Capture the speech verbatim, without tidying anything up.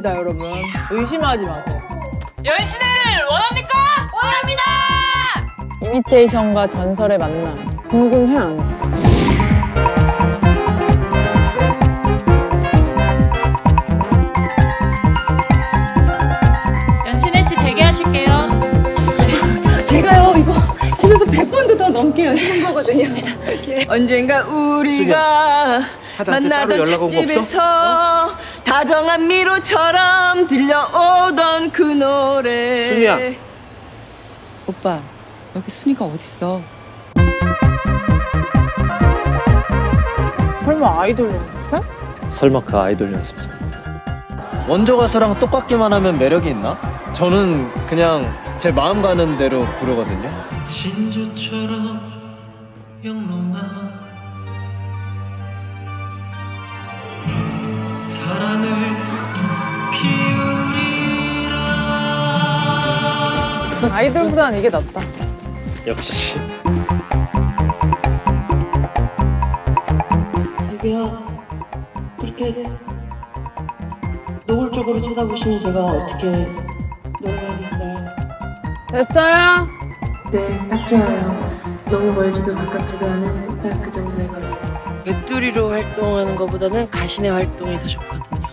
아닙니다, 여러분. 의심하지 마세요. 연신을 원합니까? 원합니다! 이미테이션과 전설의 만남. 궁금해 안? 연신혜 씨 대기하실게요. 제가요 이거 집에서 백 번도 더 넘게 연습한 거거든요. 언젠가 우리가 만나던 책집에서 어? 다정한 미로처럼 들려오던 그 노래. 순이야. 오빠 여기 순이가 어딨어? 설마 아이돌 연습해? 설마 그 아이돌 연습생. 원조 가수랑 똑같기만 하면 매력이 있나? 저는 그냥 제 마음 가는 대로 부르거든요. 진주처럼 영롱한 사랑을 피우리라. 아이돌보단 이게 낫다. 역시. 자기야, 그렇게 노골적으로 쳐다보시면 제가 어떻게 노래하겠어요? 됐어요? 네, 딱 좋아요. 너무 멀지도 가깝지도 않은 딱 그 정도의 거리. 백두리로 활동하는 것보다는 가신의 활동이 더 좋거든요.